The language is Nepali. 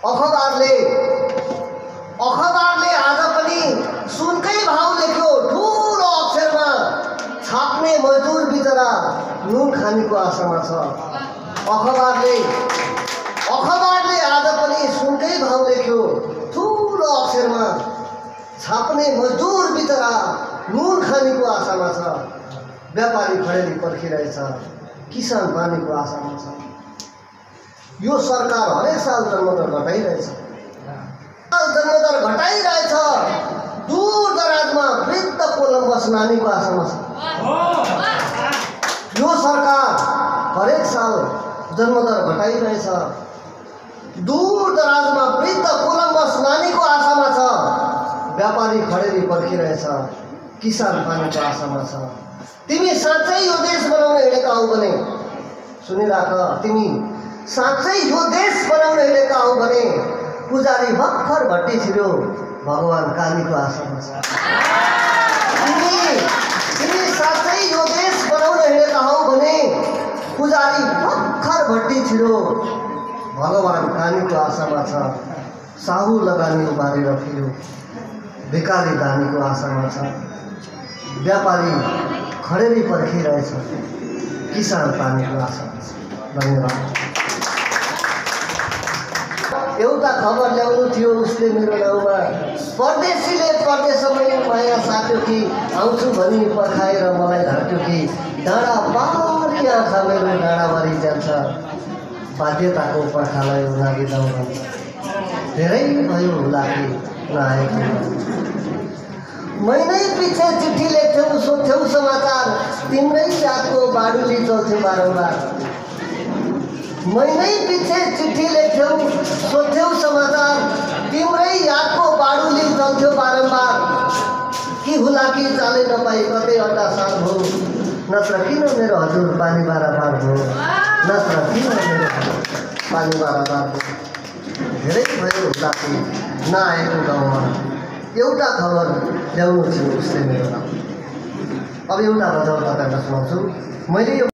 अखबारले आज पनि सुनकै भाउ लेख्यो ठूलो अक्षरमा। छाप्ने मजदुर बिचरा नुन खानेको आशामा छ। अखबारले आज पनि सुनकै भाउ लेख्यो ठूलो अक्षरमा। छाप्ने मजदुर बिचरा नुन खानेको आशामा छ। व्यापारी खडेरी पर्खिरहेछ, किसान पानीको आशामा छ। यो सरकार हरेक साल जन्मदर घटाइरहेछ। दूर दराजमा वृद्ध कोलम्बस नानीको आशामा छ। यो सरकार हरेक साल जन्मदर घटाइरहेछ। दूर दराजमा वृद्ध कोलम्बस नानीको आशामा छ। व्यापारी खडेरी पर्खिरहेछ, किसान पानीको आशामा छ। तिमी साँच्चै यो देश बनाउन हिँडेका हौ भने सुनिराख, तिमी साँच्चै यो देश बनाउन हिँडेका हौ भने पुजारी भर्खर भट्टी छिर्यो भगवान कालीको आशामा छ। तिमी साँच्चै यो देश बनाउन हिँडेका हौ भने पुजारी भर्खर भट्टी छिर्यो भगवान कालीको आशामा छ। साहु लगानी उभारेर फिर्यो भिखारी दानीको आशामा छ। व्यापारी खडेरी पर्खिरहेछ, किसान पानीको आशामा छ। धन्यवाद। एउटा खबर ल्याउनु थियो उसले मेरो नाउँमा। परदेशीले परदेशमै माया साट्यो कि आउँछु भनी पर्खाएर मलाई ढाट्यो कि डाँडा पारी आँखा मेरो डाँडाभरि जान्छ। बाध्यताको पर्खालाई लागि जाउँ भन्छ। धेरै भयो होला कि नआएको। महिनै पछि चिठी लेख्थ्यौ सोध्थ्यौ समाचार तिम्रै यादको बाडुली चल्थ्यो बारम्बार। महिनै पछि चिठी लेख्थ्यौ सोध्थ्यौ समाचार तिम्रै यादको बाडुली चल्थ्यो बारम्बार। कि हुला कि चालै नपाई कतै अड्डा सार भयो, नत्र किन मेरो हजुर पानी बारा पार भयो, नत्र किन मेरो पानी बारा पार भयो। धेरै भयो होला कि नआएको गाउँमा एउटा खबर ल्याउनु थियो उसले मेरो नाम। अब एउटा बजाउ तपाईँलाई सुनाउँछु मैले।